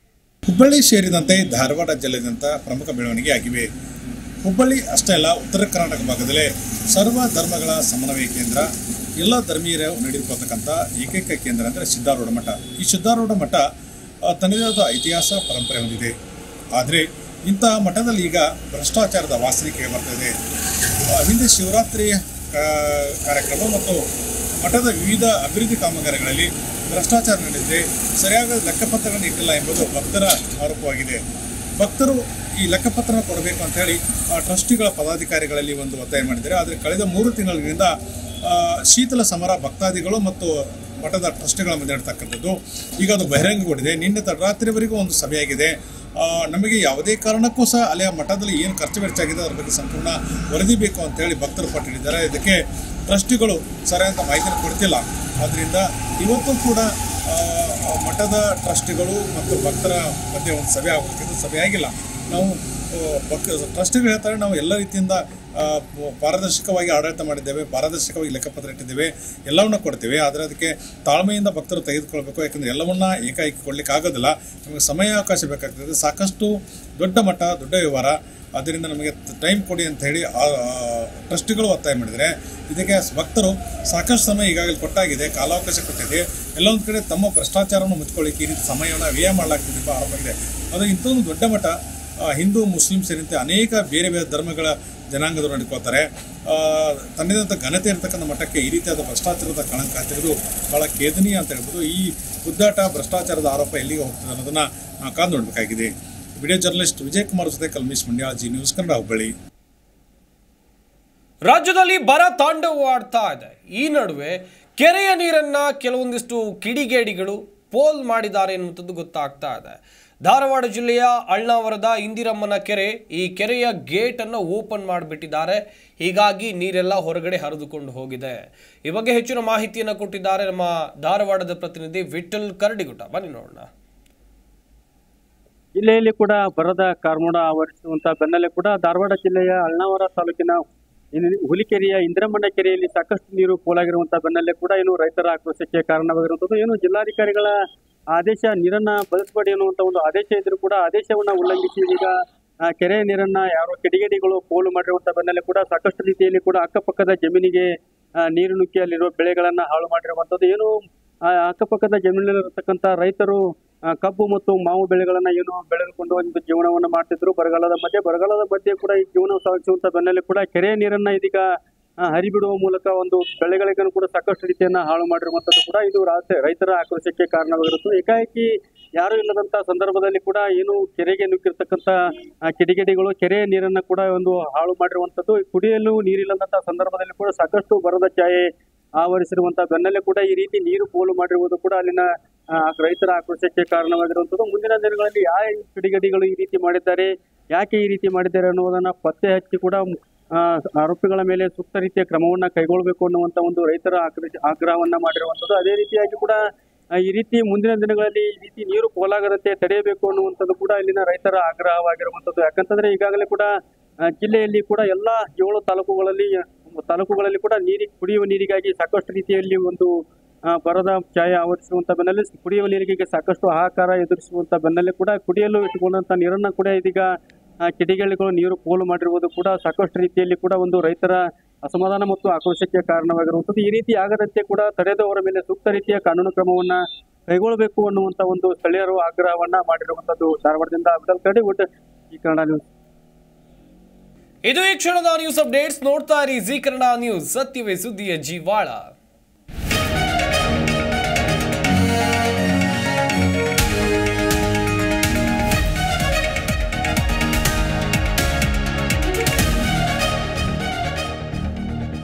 ಹುಬ್ಬಳ್ಳಿ ಸೇರಿದಂತೆ ಧಾರವಾಡ ಜಿಲ್ಲೆಯಾದ್ಯಂತ ಪ್ರಮುಖ ಬೆಳವಣಿಗೆ ಆಗಿವೆ. ಹುಬ್ಬಳ್ಳಿ ಅಷ್ಟೇ ಅಲ್ಲ, ಉತ್ತರ ಕರ್ನಾಟಕ ಭಾಗದಲ್ಲೇ ಸರ್ವ ಧರ್ಮಗಳ ಸಮನ್ವಯ ಕೇಂದ್ರ, ಎಲ್ಲ ಧರ್ಮೀಯರು ನಡೆದುಕೊಳ್ತಕ್ಕಂಥ ಏಕೈಕ ಕೇಂದ್ರ ಅಂದರೆ ಸಿದ್ಧಾರೂಢ ಮಠ. ಈ ಸಿದ್ಧಾರೂಢ ಮಠ ತನ್ನದೇ ಆದ ಇತಿಹಾಸ ಪರಂಪರೆ ಹೊಂದಿದೆ. ಆದರೆ ಇಂತಹ ಮಠದಲ್ಲಿ ಈಗ ಭ್ರಷ್ಟಾಚಾರದ ವಾಸನೆ ಕೇಳಿ ಬರ್ತಾಯಿದೆ. ಹಿಂದೆ ಶಿವರಾತ್ರಿ ಕಾರ್ಯಕ್ರಮ ಮತ್ತು ಮಠದ ವಿವಿಧ ಅಭಿವೃದ್ಧಿ ಕಾಮಗಾರಿಗಳಲ್ಲಿ ಭ್ರಷ್ಟಾಚಾರ ನಡೆದಿದೆ, ಸರಿಯಾದ ಲೆಕ್ಕಪತ್ರಗಳನ್ನು ಇಟ್ಟಿಲ್ಲ ಎಂಬುದು ಭಕ್ತರ ಆರೋಪವಾಗಿದೆ. ಭಕ್ತರು ಈ ಲೆಕ್ಕಪತ್ರ ಕೊಡಬೇಕು ಅಂತ ಹೇಳಿ ಟ್ರಸ್ಟಿಗಳ ಪದಾಧಿಕಾರಿಗಳಲ್ಲಿ ಒಂದು ಒತ್ತಾಯ ಮಾಡಿದ್ದಾರೆ. ಆದರೆ ಕಳೆದ 3 ತಿಂಗಳಿಂದ ಶೀತಲ ಸಮರ ಭಕ್ತಾದಿಗಳು ಮತ್ತು ಮಠದ ಟ್ರಸ್ಟಿಗಳ ಮಧ್ಯೆ ನಡೀತಕ್ಕಂಥದ್ದು ಈಗ ಅದು ಬಹಿರಂಗಗೊಂಡಿದೆ. ನಿನ್ನೆ ತಡರಾತ್ರಿವರೆಗೂ ಒಂದು ಸಭೆಯಾಗಿದೆ. ನಮಗೆ ಯಾವುದೇ ಕಾರಣಕ್ಕೂ ಸಹ ಅಲ್ಲಿಯ ಮಠದಲ್ಲಿ ಏನು ಖರ್ಚು ವೆಚ್ಚಾಗಿದೆ ಅದರ ಬಗ್ಗೆ ಸಂಪೂರ್ಣ ವರದಿ ಬೇಕು ಅಂತ ಹೇಳಿ ಭಕ್ತರು ಪಟ್ಟಿದ್ದಾರೆ. ಇದಕ್ಕೆ ಟ್ರಸ್ಟಿಗಳು ಸರಿಯಾದ ಮಾಹಿತಿಯನ್ನು ಕೊಡ್ತಿಲ್ಲ. ಆದ್ದರಿಂದ ಇವತ್ತು ಕೂಡ ಮಠದ ಟ್ರಸ್ಟಿಗಳು ಮತ್ತು ಭಕ್ತರ ಮಧ್ಯೆ ಒಂದು ಸಭೆ ಆಗಬೇಕಿದ್ದು ಸಭೆ ಆಗಿಲ್ಲ. ನಾವು ಟ್ರಸ್ಟಿಗಳು ಹೇಳ್ತಾರೆ, ನಾವು ಎಲ್ಲ ರೀತಿಯಿಂದ ಪಾರದರ್ಶಕವಾಗಿ ಆಡಳಿತ ಮಾಡಿದ್ದೇವೆ, ಪಾರದರ್ಶಕವಾಗಿ ಲೆಕ್ಕಪತ್ರ ಇಟ್ಟಿದ್ದೇವೆ, ಎಲ್ಲವನ್ನ ಕೊಡ್ತೇವೆ. ಆದರೆ ಅದಕ್ಕೆ ತಾಳ್ಮೆಯಿಂದ ಭಕ್ತರು ತೆಗೆದುಕೊಳ್ಬೇಕು. ಯಾಕಂದರೆ ಎಲ್ಲವನ್ನ ಏಕಾಏಕಿ ಕೊಡಲಿಕ್ಕೆ ಆಗೋದಿಲ್ಲ. ನಮಗೆ ಸಮಯಾವಕಾಶ ಬೇಕಾಗ್ತದೆ. ಸಾಕಷ್ಟು ದೊಡ್ಡ ಮಠ, ದೊಡ್ಡ ವ್ಯವಹಾರ, ಆದ್ದರಿಂದ ನಮಗೆ ಟೈಮ್ ಕೊಡಿ ಅಂತ ಹೇಳಿ ಟ್ರಸ್ಟಿಗಳು ಒತ್ತಾಯ ಮಾಡಿದರೆ ಇದಕ್ಕೆ ಭಕ್ತರು ಸಾಕಷ್ಟು ಸಮಯ ಈಗಾಗಲೇ ಕೊಟ್ಟಾಗಿದೆ, ಕಾಲಾವಕಾಶ ಕೊಟ್ಟಿದೆ. ಎಲ್ಲೊಂದು ಕಡೆ ತಮ್ಮ ಭ್ರಷ್ಟಾಚಾರವನ್ನು ಮುಚ್ಕೊಳ್ಳಿಕ್ಕೆ ಈ ರೀತಿ ಸಮಯವನ್ನು ವ್ಯಯ ಮಾಡಲಾಗ್ತಿದೆ ಎಂಬ ಆರೋಪ ಇದೆ. ಅದು ಇಂಥೊಂದು ದೊಡ್ಡ ಮಠ ಹಿಂದೂ ಮುಸ್ಲಿಂ ಸೇರಿದಂತೆ ಅನೇಕ ಬೇರೆ ಬೇರೆ ಧರ್ಮಗಳ ಜನಾಂಗದವರು ನಡ್ಕೋತಾರೆ. ತನ್ನದಂಥ ಘನತೆ ಇರತಕ್ಕಂಥ ಮಠಕ್ಕೆ ಈ ರೀತಿಯಾದ ಭ್ರಷ್ಟಾಚಾರದ ಕಳಂಕ ಹತ್ತಿರೋದು ಭಾಳ ಖೇದನೀಯ ಅಂತ ಹೇಳ್ಬೋದು. ಈ ಉದ್ದಾಟ ಭ್ರಷ್ಟಾಚಾರದ ಆರೋಪ ಎಲ್ಲಿಗೆ ಹೋಗ್ತದೆ ಅನ್ನೋದನ್ನು ನಾವು ಕಾದು ನೋಡಬೇಕಾಗಿದೆ. ವಿಡಿಯೋ ಜರ್ನಲಿಸ್ಟ್ ವಿಜಯಕುಮಾರ್ ಜೊತೆ ಕಲ್ಮೇಶ್ ಮಂಡ್ಯ, ಜಿ ನ್ಯೂಸ್ ಕನ್ನಡ, ಹುಬ್ಬಳ್ಳಿ. ರಾಜ್ಯದಲ್ಲಿ ಬರ ತಾಂಡವವಾಡ್ತಾ ಇದೆ. ಈ ನಡುವೆ ಕೆರೆಯ ನೀರನ್ನ ಕೆಲವೊಂದಿಷ್ಟು ಕಿಡಿಗೇಡಿಗಳು ಪೋಲ್ ಮಾಡಿದ್ದಾರೆ ಎನ್ನುವಂಥದ್ದು ಗೊತ್ತಾಗ್ತಾ ಇದೆ. ಧಾರವಾಡ ಜಿಲ್ಲೆಯ ಅಳ್ನಾವರದ ಇಂದಿರಮ್ಮನ ಕೆರೆ, ಈ ಕೆರೆಯ ಗೇಟ್ ಅನ್ನು ಓಪನ್ ಮಾಡಿಬಿಟ್ಟಿದ್ದಾರೆ. ಹೀಗಾಗಿ ನೀರೆಲ್ಲ ಹೊರಗಡೆ ಹರಿದುಕೊಂಡು ಹೋಗಿದೆ. ಈ ಬಗ್ಗೆ ಹೆಚ್ಚಿನ ಮಾಹಿತಿಯನ್ನು ಕೊಟ್ಟಿದ್ದಾರೆ ನಮ್ಮ ಧಾರವಾಡದ ಪ್ರತಿನಿಧಿ ವಿಠಲ್ ಕರಡಿಗುಟ. ಬನ್ನಿ ನೋಡೋಣ. ಜಿಲ್ಲೆಯಲ್ಲಿ ಕೂಡ ಬರದ ಕಾರ್ಮೋಡ ಆವರಿಸುವಂತಹ ಬೆನ್ನಲ್ಲೇ ಕೂಡ ಧಾರವಾಡ ಜಿಲ್ಲೆಯ ಅಳ್ನಾವರ ತಾಲೂಕಿನ ಹುಲಿಕೆರೆಯ ಇಂದಿರಮ್ಮನ ಕೆರೆಯಲ್ಲಿ ಸಾಕಷ್ಟು ನೀರು ಪೋಲಾಗಿರುವಂತಹ ಬೆನ್ನಲ್ಲೇ ಕೂಡ ಏನು ರೈತರ ಆಕ್ರೋಶಕ್ಕೆ ಕಾರಣವಾಗಿರುವಂಥದ್ದು. ಏನು ಜಿಲ್ಲಾಧಿಕಾರಿಗಳ ಆದೇಶ ನೀರನ್ನ ಬಳಸಬೇಡಿ ಅನ್ನುವಂಥ ಒಂದು ಆದೇಶ ಇದ್ರೂ ಕೂಡ ಆದೇಶವನ್ನ ಉಲ್ಲಂಘಿಸಿ ಈಗ ಕೆರೆಯ ನೀರನ್ನ ಯಾರೋ ಕಿಡಿಗೇಡಿಗಳು ಪೋಲು ಮಾಡಿರುವಂತಹ ಬೆನ್ನಲ್ಲೇ ಕೂಡ ಸಾಕಷ್ಟು ರೀತಿಯಲ್ಲಿ ಕೂಡ ಅಕ್ಕಪಕ್ಕದ ಜಮೀನಿಗೆ ನೀರು ನುಗ್ಗಿ ಅಲ್ಲಿರುವ ಬೆಳೆಗಳನ್ನ ಹಾಳು ಮಾಡಿರುವಂಥದ್ದು. ಏನು ಅಕ್ಕಪಕ್ಕದ ಜಮೀನಲ್ಲಿರತಕ್ಕಂಥ ರೈತರು ಕಬ್ಬು ಮತ್ತು ಮಾವು ಬೆಳೆಗಳನ್ನ ಏನು ಬೆಳೆದುಕೊಂಡು ಒಂದು ಜೀವನವನ್ನು ಮಾಡ್ತಿದ್ರು. ಬರಗಾಲದ ಮಧ್ಯೆ ಕೂಡ ಈ ಜೀವನ ಸಾಗಿಸುವಂತ ಬೆನ್ನಲ್ಲೇ ಕೂಡ ಕೆರೆಯ ನೀರನ್ನ ಇದೀಗ ಹರಿಬಿಡುವ ಮೂಲಕ ಒಂದು ಬೆಳೆಗಳಿಗೂ ಕೂಡ ಸಾಕಷ್ಟು ರೀತಿಯನ್ನ ಹಾಳು ಮಾಡಿರುವಂಥದ್ದು ಕೂಡ ಇದು ರೈತರ ಆಕ್ರೋಶಕ್ಕೆ ಕಾರಣವಾಗಿರುತ್ತೆ. ಏಕಾಏಕಿ ಯಾರು ಇಲ್ಲದಂತ ಸಂದರ್ಭದಲ್ಲಿ ಕೂಡ ಏನು ಕೆರೆಗೆ ನುಗ್ಗಿರ್ತಕ್ಕಂಥ ಕಿಡಿಗೇಡಿಗಳು ಕೆರೆಯ ನೀರನ್ನ ಕೂಡ ಒಂದು ಹಾಳು ಮಾಡಿರುವಂಥದ್ದು. ಕುಡಿಯಲು ನೀರಿಲ್ಲದಂತ ಸಂದರ್ಭದಲ್ಲಿ ಕೂಡ ಸಾಕಷ್ಟು ಬರದ ಛಾಯೆ ಆವರಿಸಿರುವಂತಹ ಬೆನ್ನಲ್ಲೇ ಕೂಡ ಈ ರೀತಿ ನೀರು ಪೋಲು ಮಾಡಿರುವುದು ಕೂಡ ಅಲ್ಲಿನ ರೈತರ ಆಕ್ರೋಶಕ್ಕೆ ಕಾರಣವಾಗಿರುವಂಥದ್ದು. ಮುಂದಿನ ದಿನಗಳಲ್ಲಿ ಯಾವ ಕಿಡಿಗೇಡಿಗಳು ಈ ರೀತಿ ಮಾಡಿದ್ದಾರೆ, ಯಾಕೆ ಈ ರೀತಿ ಮಾಡಿದ್ದಾರೆ ಅನ್ನೋದನ್ನ ಪತ್ತೆ ಹಚ್ಚಿ ಕೂಡ ಆರೋಪಿಗಳ ಮೇಲೆ ಸೂಕ್ತ ರೀತಿಯ ಕ್ರಮವನ್ನ ಕೈಗೊಳ್ಳಬೇಕು ಅನ್ನುವಂತ ಒಂದು ರೈತರ ಆಗ್ರಹವನ್ನ ಮಾಡಿರುವಂಥದ್ದು. ಅದೇ ರೀತಿಯಾಗಿ ಕೂಡ ಈ ರೀತಿ ಮುಂದಿನ ದಿನಗಳಲ್ಲಿ ಈ ರೀತಿ ನೀರು ಪೋಲಾಗದಂತೆ ತಡೆಯಬೇಕು ಅನ್ನುವಂಥದ್ದು ಕೂಡ ಇಲ್ಲಿನ ರೈತರ ಆಗ್ರಹವಾಗಿರುವಂಥದ್ದು. ಯಾಕಂತಂದ್ರೆ ಈಗಾಗಲೇ ಕೂಡ ಜಿಲ್ಲೆಯಲ್ಲಿ ಕೂಡ ಎಲ್ಲಾ 7 ತಾಲೂಕುಗಳಲ್ಲಿ ಕೂಡ ಕುಡಿಯುವ ನೀರಿಗಾಗಿ ಸಾಕಷ್ಟು ರೀತಿಯಲ್ಲಿ ಒಂದು ಬರದ ಛಾಯೆ ಆವರಿಸುವಂತ ಬೆನ್ನಲ್ಲೇ ಕುಡಿಯುವ ನೀರಿಗೆ ಸಾಕಷ್ಟು ಹಾಹಾಕಾರ ಎದುರಿಸುವಂತ ಬೆನ್ನಲ್ಲೇ ಕೂಡ ಕುಡಿಯಲು ಇಟ್ಟುಕೊಂಡಂತ ನೀರನ್ನ ಕೂಡ ಇದೀಗ ಕಿಡಿಗೇಡಿಗಳು ನೀರು ಪೋಲು ಮಾಡಿರುವುದು ಕೂಡ ಸಾಕಷ್ಟು ರೀತಿಯಲ್ಲಿ ಕೂಡ ಒಂದು ರೈತರ ಅಸಮಾಧಾನ ಮತ್ತು ಆಕ್ರೋಶಕ್ಕೆ ಕಾರಣವಾಗಿರುವಂಥದ್ದು. ಈ ರೀತಿ ಆಗದಂತೆ ಕೂಡ ತಡೆದವರ ಮೇಲೆ ಸೂಕ್ತ ರೀತಿಯ ಕಾನೂನು ಕ್ರಮವನ್ನ ಕೈಗೊಳ್ಳಬೇಕು ಅನ್ನುವಂತ ಒಂದು ಸ್ಥಳೀಯರು ಆಗ್ರಹವನ್ನ ಮಾಡಿರುವಂತದ್ದು. ಧಾರವಾಡದಿಂದ ವಿಠಲ್ ಕರಡಿಗುಟ, ಜಿ ಕನ್ನಡ ನ್ಯೂಸ್. ಇದು ಈ ಕ್ಷಣದ ನ್ಯೂಸ್ ಅಪ್ಡೇಟ್ಸ್. ನೋಡ್ತಾ ಇರಿ ಜಿ ಕನ್ನಡ ನ್ಯೂಸ್, ಸತ್ಯವೇ ಸುದ್ದಿಯ ಜೀವಾಳ.